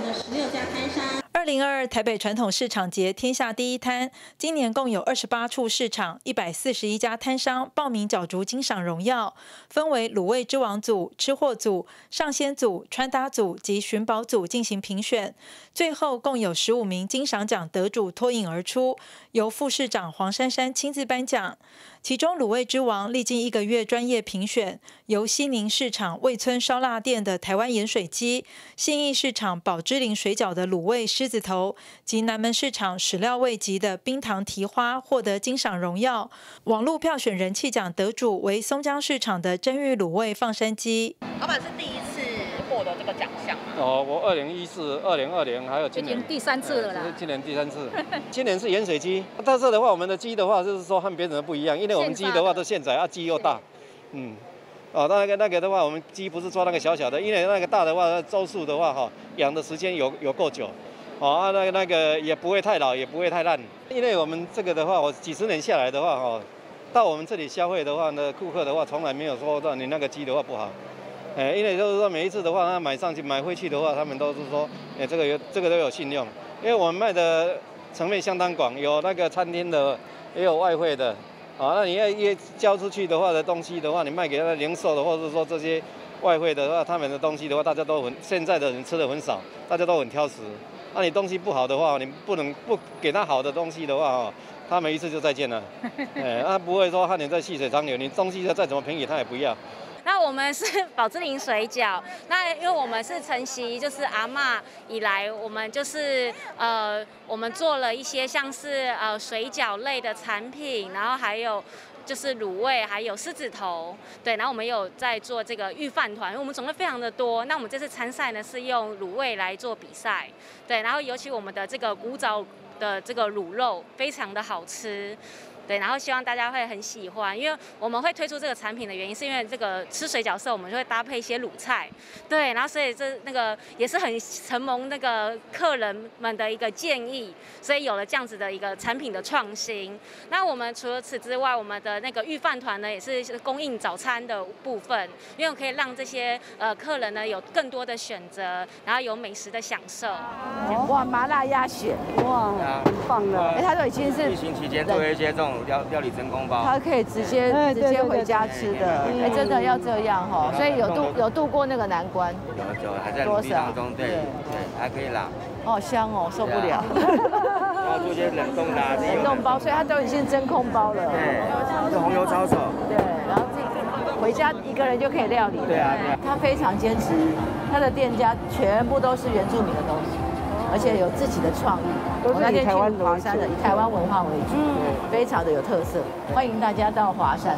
家摊商。 2022台北传统市场节天下第一摊，今年共有28处市场，141家摊商报名角逐金赏荣耀，分为卤味之王组、吃货组、上鲜组、穿搭组及寻宝组进行评选。最后共有15名金赏奖得主脱颖而出，由副市长黄珊珊亲自颁奖。其中卤味之王历经1个月专业评选，由西宁市场味村烧腊店的台湾盐水鸡、信义市场宝芝林水饺的卤味狮子头及南门市场始料味集的冰糖蹄花获得金赏荣耀。网络票选人气奖得主为松江市场的真玉卤味放山鸡。 老板是第一次获得这个奖项吗？ 哦，我2014、2020还有今年已经第3次了啦。 今年第3次。今年是盐水鸡，特色的话，我们的鸡的话就是说和别人的不一样，因为我们鸡的话都现宰啊，鸡又大，那个的话，我们鸡不是做那个小小的，因为那个大的话，周数的话哈，养的时间有够久，那个也不会太老，也不会太烂，因为我们这个的话，我几十年下来的话哈，到我们这里消费的话呢，顾客的话从来没有说到你那个鸡的话不好。因为就是说每一次的话，他买上去买回去的话，他们都是说，这个都有信用，因为我们卖的层面相当广，有那个餐厅的，也有外汇的，那你要交出去的话的东西的话，你卖给那零售的，或者说这些外汇的话，他们的东西的话，大家都现在的人吃的很少，大家都很挑食。那你东西不好的话，你不给他好的东西的话，他们一次就再见了，他不会说和你在细水长流，你东西再怎么便宜他也不要。 那我们是宝芝林水饺，那因为我们是承袭就是阿嬷以来，我们就是我们做了一些像是水饺类的产品，然后还有就是卤味，还有狮子头，对，然后我们有在做这个御饭团，因为我们种类非常的多。那我们这次参赛呢是用卤味来做比赛，对，然后尤其我们的这个古早的这个卤肉非常的好吃。对，然后希望大家会很喜欢，因为我们会推出这个产品的原因，是因为这个吃水饺的时候，我们就会搭配一些卤菜，对，然后所以那个也是很承蒙那个客人们的一个建议，所以有了这样子的一个产品的创新。那我们除了此之外，我们的那个御饭团呢，也是供应早餐的部分，因为可以让这些客人呢有更多的选择，然后有美食的享受。 哇，麻辣鸭血，哇，很棒的。它都已经是疫情期间做一些这种料理真空包， 它可以直接回家吃的，真的要这样哈，所以有度过那个难关， 有还在努力当中，对，还可以啦。 好香哦，受不了。 然后做一些冷冻的， 冷冻包，所以它都已经真空包了。 对，是红油抄手。 对，然后自己回家一个人就可以料理。 对啊。 他非常坚持，他的店家全部都是原住民的东西。而且有自己的创意， 都是以台湾华山的，以台湾文化为主，非常的有特色，欢迎大家到华山。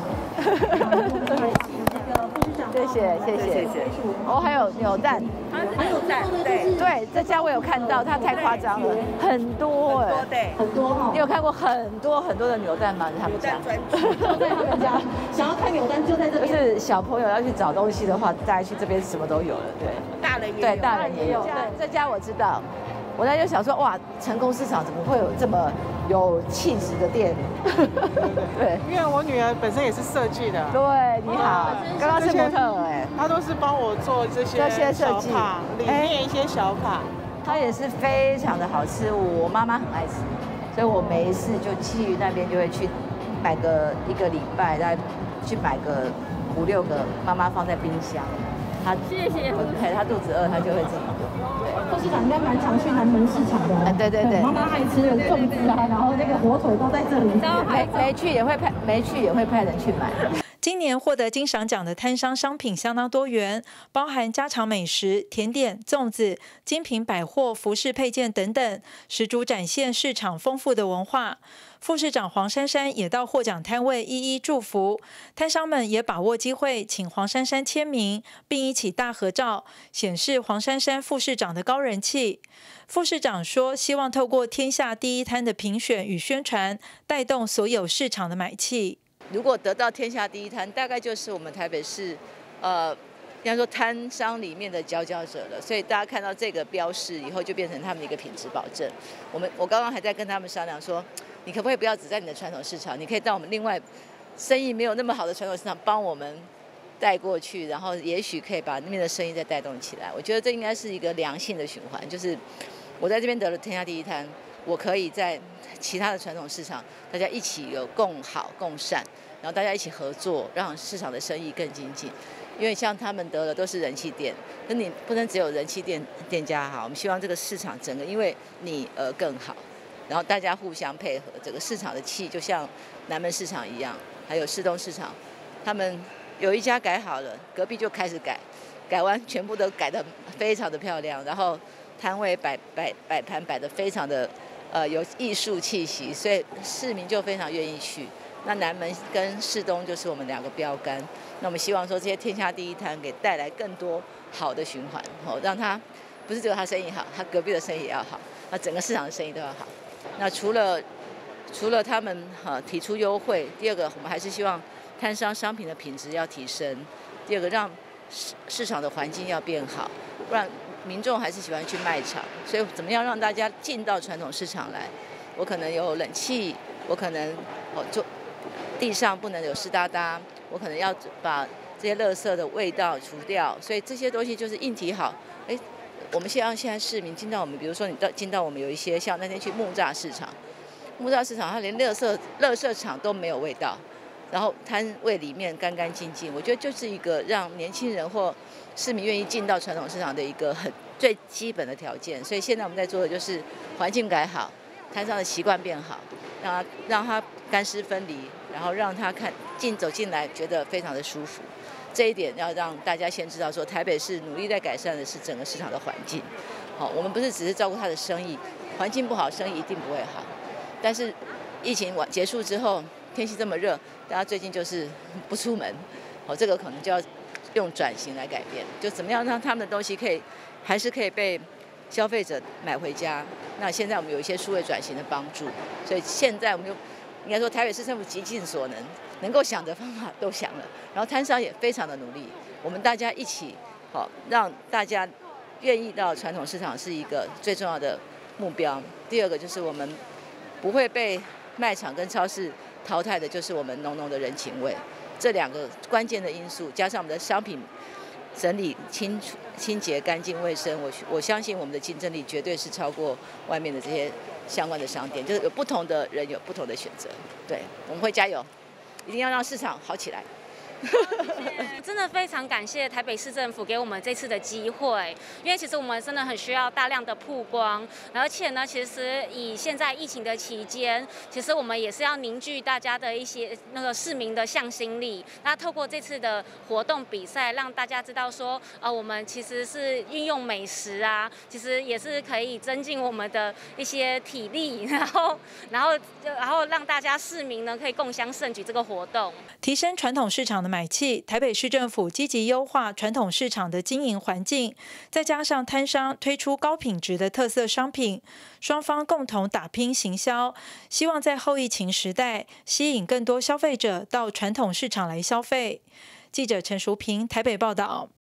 谢谢。哦，还有扭蛋， 还有蛋， 对，这家我有看到，它太夸张了，很多很多哈。 你有看过很多的扭蛋吗？他们家就在他们家，想要看扭蛋就在这边。 就是小朋友要去找东西的话，带去这边什么都有了，对。 大人也有。 对，大人也有。这家我知道。我那就想说，哇，成功市场怎么会有这么有气质的店？对， 因为我女儿本身也是设计的。 对，你好，刚刚是模特哎， 她都是帮我做这些设计，里面一些小卡， 它也是非常的好吃，我妈妈很爱吃，所以我没事就去那边就会去买个1个礼拜，再去买个5、6个，妈妈放在冰箱。 谢谢。 他肚子饿，他就会自己做。 副市长应该蛮常去南门市场的。 对。 妈妈爱吃的粽子啊，然后那个火腿都在这里。 没去也会派人去买。 今年获得金赏奖的摊商商品相当多元，包含家常美食、甜点、粽子、精品百货、服饰配件等等，十足展现市场丰富的文化。副市长黄珊珊也到获奖摊位一一祝福，摊商们也把握机会请黄珊珊签名，并一起大合照，显示黄珊珊副市长的高人气。副市长说，希望透过天下第一摊的评选与宣传，带动所有市场的买气。 如果得到天下第一摊，大概就是我们台北市，应该说摊商里面的佼佼者了。所以大家看到这个标示以后，就变成他们的一个品质保证。我刚刚还在跟他们商量说，你可不可以不要只在你的传统市场，你可以到我们另外生意没有那么好的传统市场帮我们带过去，然后也许可以把那边的生意再带动起来。我觉得这应该是一个良性的循环，就是我在这边得了天下第一摊，我可以在其他的传统市场，大家一起有共好共善，然后大家一起合作，让市场的生意更精进。因为像他们得的都是人气店，可你不能只有人气店家好，我们希望这个市场整个因为你而更好，然后大家互相配合，整个市场的气就像南门市场一样，还有士东市场，他们有一家改好了，隔壁就开始改，改完全部都改得非常的漂亮，然后摊位摆盘摆得非常的有艺术气息，所以市民就非常愿意去。那南门跟士东就是我们2个标杆，那我们希望说这些天下第一摊给带来更多好的循环，让他不是只有他生意好，他隔壁的生意也要好，那整个市场的生意都要好。那除了他们提出优惠，第二个我们还是希望摊商商品的品质要提升，第二个让市场的环境要变好，不然民众还是喜欢去卖场，所以怎么样让大家进到传统市场来？我可能有冷气，我可能做地上不能有湿哒哒，我可能要把这些垃圾的味道除掉，所以这些东西就是硬体好。我们现在市民进到我们，比如说你进到我们有一些像那天去木栅市场它连垃圾场都没有味道，然后摊位里面干干净净，我觉得就是一个让年轻人或市民愿意进到传统市场的一个最基本的条件。所以现在我们在做的就是环境改好，摊上的习惯变好，让他干湿分离，然后让他走进来觉得非常的舒服。这一点要让大家先知道说，台北市努力在改善的是整个市场的环境。我们不是只是照顾他的生意，环境不好，生意一定不会好。但是疫情结束之后，天气这么热，大家最近就是不出门，这个可能就要用转型来改变，就怎么样让他们的东西还是可以被消费者买回家。那现在我们有一些数位转型的帮助，所以现在我们应该说台北市政府极尽所能够想的方法都想了，然后摊商也非常的努力，我们大家一起让大家愿意到传统市场是一个最重要的目标。第二个就是我们不会被卖场跟超市淘汰的，就是我们浓浓的人情味。这2个关键的因素，加上我们的商品整理清洁干净卫生，我相信我们的竞争力绝对是超过外面的这些相关的商店，就是有不同的人有不同的选择。对，我们会加油，一定要让市场好起来。 真的非常感谢台北市政府给我们这次的机会，因为其实我们真的很需要大量的曝光，而且呢，其实以现在疫情的期间，其实我们也是要凝聚大家的一些市民的向心力。那透过这次的活动比赛，让大家知道说，我们其实是运用美食啊，其实也是可以增进我们的一些体力，然后让大家市民呢可以共襄盛举这个活动， 提升传统市场的买气。台北市政府积极优化传统市场的经营环境，再加上摊商推出高品质的特色商品，双方共同打拼行销，希望在后疫情时代吸引更多消费者到传统市场来消费。记者陈淑平台北报道。